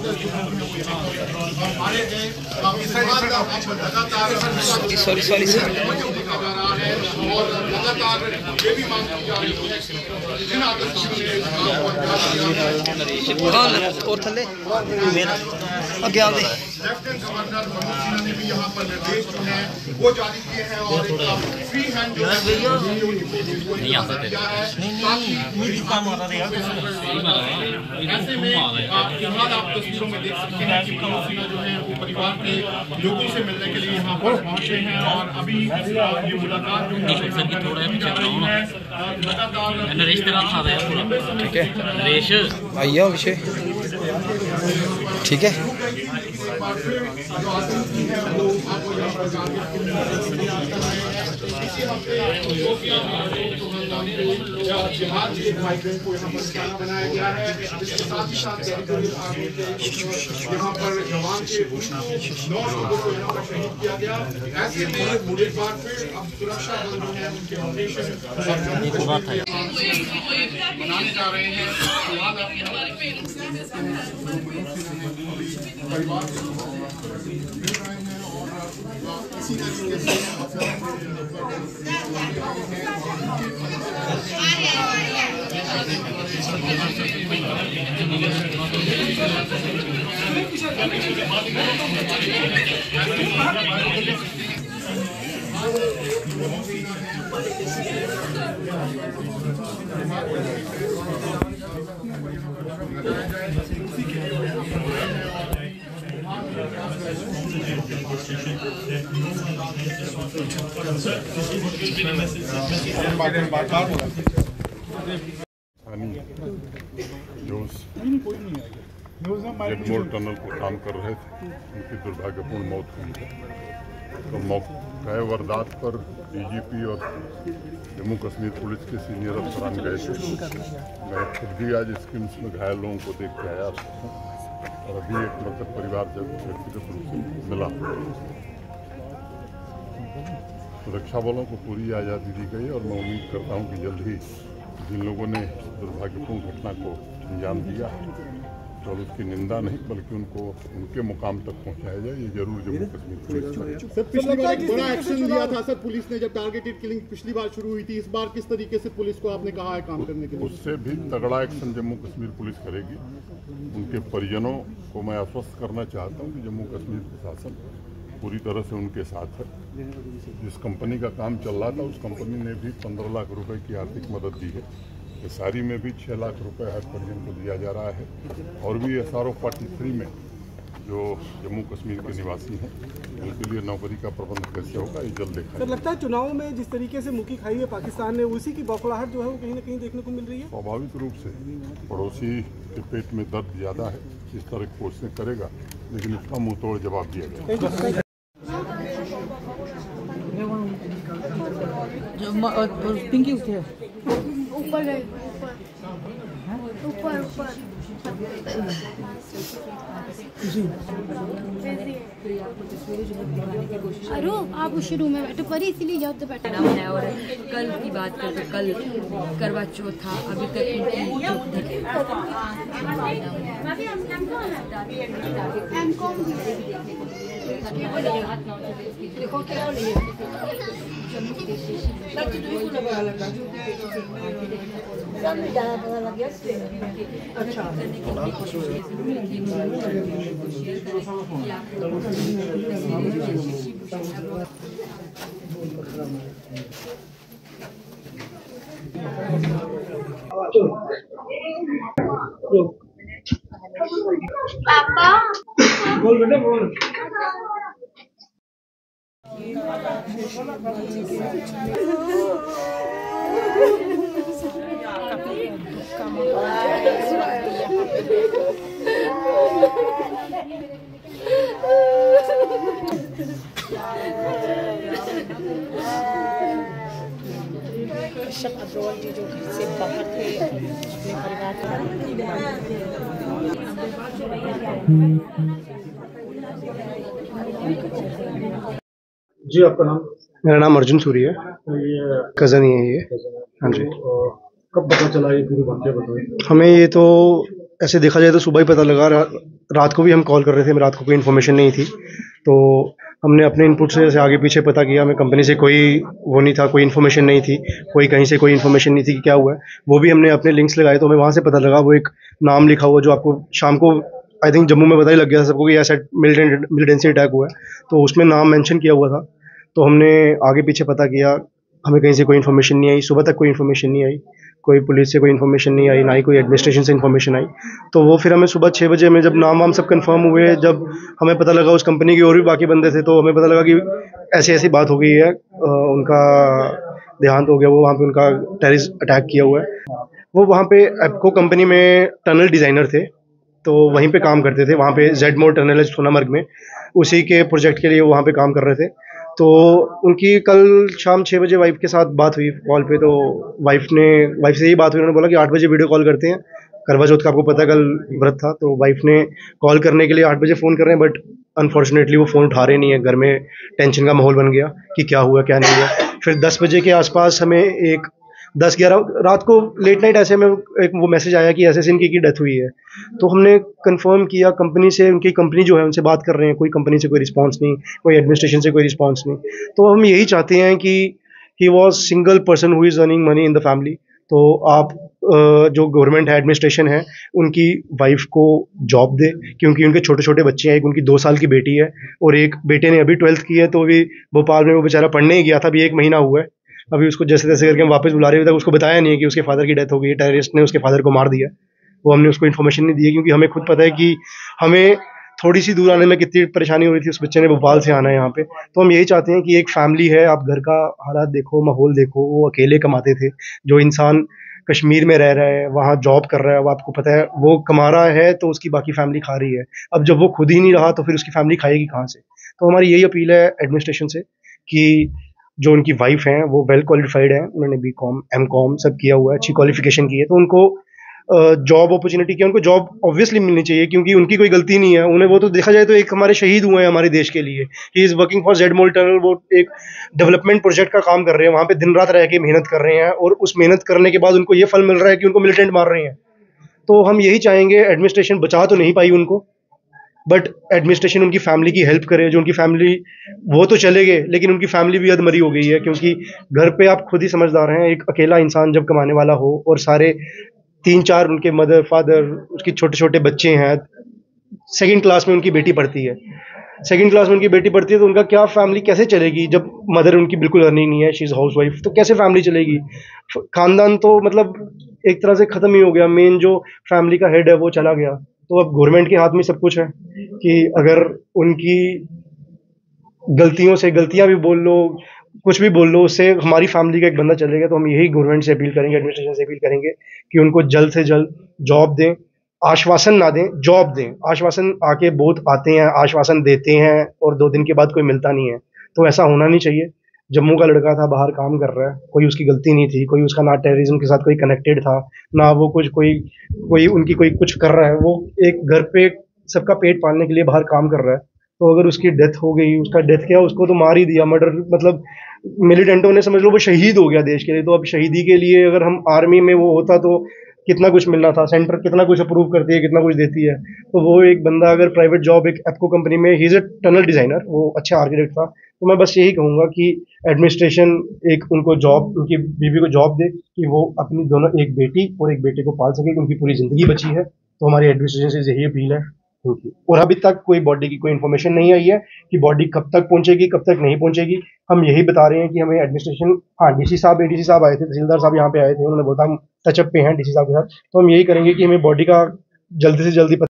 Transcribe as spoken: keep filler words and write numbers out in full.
Sorry sorry sir और लगातार ये भी मांग की जा रही है जिन आदेशों और थले मेरा आगे आगे लेफ्टिनेंट गवर्नर मनोज सिन्हा ने भी यहाँ पर निर्देश जो है वो जारी किए हैं और एक फ्री हैंड जो है नहीं आ सकते ऐसे में फिलहाल आप तस्वीरों में देख सकते हैं कि मनोज सिन्हा जो है वो परिवार के लोगों से मिलने के लिए यहाँ पर पहुंचे हैं और अभी ये मुलाकात जो है ठीक है आइए विषय ठीक है जिहाद के माइग्रेंट को यहाँ पर निशाना बनाया गया है। इसके साथ ही साथ यहाँ पर जवान के नौ लोगों को यहाँ पर शहीद किया गया। ऐसे में एक बार फिर अब सुरक्षा बल जो है उनके ऑपरेशन बनाने जा रहे हैं। परिवार इसी तरीके से जो जगमोर टनल पर काम कर रहे थे उनकी दुर्भाग्यपूर्ण मौत हुई है। तो मौके वारदात पर डीजीपी और जम्मू कश्मीर पुलिस के सीनियर अफसरान गए थे। मैं खुद भी आज स्किम्स में घायल लोगों को देख के आया और अभी एक मृतक परिवार जब व्यक्तिगत रूप से मिला। सुरक्षा बलों को पूरी आज़ादी दी गई और मैं उम्मीद करता हूं कि जल्द ही जिन लोगों ने दुर्भाग्यपूर्ण घटना को अंजाम दिया और उसकी निंदा नहीं बल्कि उनको उनके मुकाम तक पहुंचाया जाए, ये जरूर जम्मू कश्मीर पुलिस करेगी। सर पिछली बार एक बड़ा एक्शन लिया था सर पुलिस ने जब टारगेटेड किलिंग पिछली बार शुरू हुई थी, इस बार किस तरीके से पुलिस को आपने कहा है काम करने के लिए? उससे भी तगड़ा एक्शन जम्मू कश्मीर पुलिस करेगी। उनके परिजनों को मैं आश्वस्त करना चाहता हूँ कि जम्मू कश्मीर प्रशासन पूरी तरह से उनके साथ है। जिस कंपनी का काम चल रहा था उस कंपनी ने भी पंद्रह लाख रुपए की आर्थिक मदद दी है। सारी में भी छः लाख रुपए हर परिजन को दिया जा रहा है और भी S R O forty three में जो जम्मू कश्मीर के निवासी हैं उनके लिए नौकरी का प्रबंध कैसे होगा ये जल्द देखा सर लगता है चुनाव में जिस तरीके से मुखी खाई है पाकिस्तान ने, उसी की बौखलाहट जो है वो कहीं ना कहीं देखने को मिल रही है। स्वाभाविक रूप से पड़ोसी के पेट में दर्द ज़्यादा है, इस तरह की कोशिशें करेगा लेकिन इसका मुँह तोड़ जवाब दिया जाएगा। पिंकी उठे ऊपर गए ऊपर ऊपर अरे आप उस रूम में बैठे पर इसीलिए यहाँ तो बैठा है। और कल की बात करते कल करवा चौथ था, अभी तक अच्छा पापा बोल बेटा बोल। कश्यप अग्रवाल जी जो घर से बाहर थे अपने परिवार जी आपका नाम? मेरा नाम अर्जुन सूरी है, ये कज़न ही है ये। हाँ जी। कब पता चला ये पूरी बातें बताइए। हमें ये तो ऐसे देखा जाए तो सुबह ही पता लगा। रा, रात को भी हम कॉल कर रहे थे, रात को कोई इन्फॉर्मेशन नहीं थी, तो हमने अपने इनपुट से आगे पीछे पता किया। हमें कंपनी से कोई वो नहीं था, कोई इन्फॉर्मेशन नहीं थी, कोई कहीं से कोई इन्फॉर्मेशन नहीं थी कि क्या हुआ है। वो भी हमने अपने लिंक्स लगाए तो हमें वहाँ से पता लगा। वो एक नाम लिखा हुआ जो आपको शाम को आई थिंक जम्मू में पता ही लग गया सबको कि ऐसा मिलिटेंसी अटैक हुआ है, तो उसमें नाम मेंशन किया हुआ था। तो हमने आगे पीछे पता किया, हमें कहीं से कोई इन्फॉर्मेशन नहीं आई। सुबह तक कोई इन्फॉर्मेशन नहीं आई, कोई पुलिस से कोई इन्फॉर्मेशन नहीं आई, ना ही कोई एडमिनिस्ट्रेशन से इन्फॉर्मेशन आई। तो वो फिर हमें सुबह छः बजे में जब नाम वाम सब कंफर्म हुए, जब हमें पता लगा उस कंपनी के और भी बाकी बंदे थे, तो हमें पता लगा कि ऐसी ऐसी बात हो गई है, उनका देहांत हो गया, वो वहाँ पे उनका टेररिस्ट अटैक किया हुआ है। वो वहाँ पे एप्को कंपनी में टनल डिज़ाइनर थे, तो वहीं पे काम करते थे। वहाँ पे जेड मोर टनल है सोनामर्ग में, उसी के प्रोजेक्ट के लिए वो वहाँ पे काम कर रहे थे। तो उनकी कल शाम छः बजे वाइफ के साथ बात हुई कॉल पे। तो वाइफ ने वाइफ से यही बात हुई, उन्होंने बोला कि आठ बजे वीडियो कॉल करते हैं, करवा चौथ का आपको पता है कल व्रत था। तो वाइफ ने कॉल करने के लिए आठ बजे फ़ोन कर रहे हैं, बट अनफॉर्चुनेटली वो फ़ोन उठा रहे नहीं है। घर में टेंशन का माहौल बन गया कि क्या हुआ क्या नहीं हुआ। फिर दस बजे के आसपास हमें एक दस ग्यारह रात को लेट नाइट ऐसे में एक वो मैसेज आया कि ऐसे ऐसे इनकी की डेथ हुई है। तो हमने कंफर्म किया कंपनी से, उनकी कंपनी जो है उनसे बात कर रहे हैं, कोई कंपनी से कोई रिस्पांस नहीं, कोई एडमिनिस्ट्रेशन से कोई रिस्पांस नहीं। तो हम यही चाहते हैं कि he was single person who is earning money in the family. तो आप जो गवर्नमेंट है, एडमिनिस्ट्रेशन है, उनकी वाइफ को जॉब दे, क्योंकि उनके छोटे छोटे बच्चे हैं। एक उनकी दो साल की बेटी है और एक बेटे ने अभी ट्वेल्थ की है, तो अभी भोपाल में वो बेचारा पढ़ने ही गया था, अभी एक महीना हुआ है। अभी उसको जैसे तैसे करके हम वापस बुला रहे थे, उसको बताया नहीं है कि उसके फादर की डेथ हो गई है, टेररिस्ट ने उसके फादर को मार दिया। वो हमने उसको इन्फॉर्मेशन नहीं दी है, क्योंकि हमें खुद पता है कि हमें थोड़ी सी दूर आने में कितनी परेशानी हो रही थी। उस बच्चे ने भोपाल से आना है यहाँ पे। तो हम यही चाहते हैं कि एक फैमिली है, आप घर का हालात देखो, माहौल देखो। वो अकेले कमाते थे, जो इंसान कश्मीर में रह रहा है, वहाँ जॉब कर रहा है, वो आपको पता है वो कमा रहा है तो उसकी बाकी फैमिली खा रही है। अब जब वो खुद ही नहीं रहा तो फिर उसकी फैमिली खाएगी कहाँ से। तो हमारी यही अपील है एडमिनिस्ट्रेशन से कि जो उनकी वाइफ हैं वो वेल क्वालिफाइड हैं, उन्होंने बी कॉम एम कॉम सब किया हुआ है, अच्छी क्वालिफिकेशन की है, तो उनको जॉब अपॉर्चुनिटी की, उनको जॉब ऑब्वियसली मिलनी चाहिए, क्योंकि उनकी कोई गलती नहीं है। उन्हें वो तो देखा जाए तो एक हमारे शहीद हुए हैं हमारे देश के लिए। He is working for Z Morh tunnel, वो एक डेवलपमेंट प्रोजेक्ट का काम कर रहे हैं, वहाँ पे दिन रात रह के मेहनत कर रहे हैं, और उस मेहनत करने के बाद उनको ये फल मिल रहा है कि उनको मिलिटेंट मार रहे हैं। तो हम यही चाहेंगे, एडमिनिस्ट्रेशन बचा तो नहीं पाई उनको, बट एडमिनिस्ट्रेशन उनकी फैमिली की हेल्प करे। जो उनकी फैमिली, वो तो चले गए लेकिन उनकी फैमिली भी अधमरी हो गई है, क्योंकि घर पे आप खुद ही समझदार हैं, एक अकेला इंसान जब कमाने वाला हो और सारे तीन चार उनके मदर फादर, उसकी छोटे छोटे बच्चे हैं, सेकंड क्लास में उनकी बेटी पढ़ती है सेकंड क्लास में उनकी बेटी पढ़ती है तो उनका क्या फैमिली कैसे चलेगी, जब मदर उनकी बिल्कुल अर्निंग नहीं है, शी इज़ हाउस वाइफ, तो कैसे फैमिली चलेगी। खानदान तो मतलब एक तरह से ख़त्म ही हो गया, मेन जो फैमिली का हेड है वो चला गया। तो अब गवर्नमेंट के हाथ में सब कुछ है कि अगर उनकी गलतियों से, गलतियां भी बोल लो, कुछ भी बोल लो, उससे हमारी फैमिली का एक बंदा चलेगा। तो हम यही गवर्नमेंट से अपील करेंगे, एडमिनिस्ट्रेशन से अपील करेंगे कि उनको जल्द से जल्द जॉब दें, आश्वासन ना दें, जॉब दें। आश्वासन आके बहुत आते हैं, आश्वासन देते हैं और दो दिन के बाद कोई मिलता नहीं है, तो ऐसा होना नहीं चाहिए। जम्मू का लड़का था, बाहर काम कर रहा है, कोई उसकी गलती नहीं थी, कोई उसका ना टेररिज्म के साथ कोई कनेक्टेड था, ना वो कुछ कोई कोई उनकी कोई कुछ कर रहा है। वो एक घर पे सबका पेट पालने के लिए बाहर काम कर रहा है। तो अगर उसकी डेथ हो गई, उसका डेथ क्या, उसको तो मार ही दिया, मर्डर, मतलब मिलिटेंटों ने, समझ लो वो शहीद हो गया देश के लिए। तो अब शहीदी के लिए अगर हम आर्मी में वो होता तो कितना कुछ मिलना था, सेंटर कितना कुछ अप्रूव करती है, कितना कुछ देती है। तो वो एक बंदा अगर प्राइवेट जॉब एक एप्को कंपनी में, he is a tunnel designer, वो अच्छा आर्किटेक्ट था। तो मैं बस यही कहूँगा कि एडमिनिस्ट्रेशन एक उनको जॉब, उनकी बीवी को जॉब दे कि वो अपनी दोनों, एक बेटी और एक बेटे को पाल सके, उनकी पूरी ज़िंदगी बची है। तो हमारी एडमिनिस्ट्रेशन से यही अपील है। और अभी तक कोई बॉडी की कोई इन्फॉर्मेशन नहीं आई है कि बॉडी कब तक पहुंचेगी, कब तक नहीं पहुंचेगी। हम यही बता रहे हैं कि हमें एडमिनिस्ट्रेशन, हाँ डीसी साहब एडीसी साहब आए थे, तहसीलदार साहब यहाँ पे आए थे, उन्होंने बोला हम टचअप पे हैं डीसी साहब के साथ। तो हम यही करेंगे कि हमें बॉडी का जल्दी से जल्दी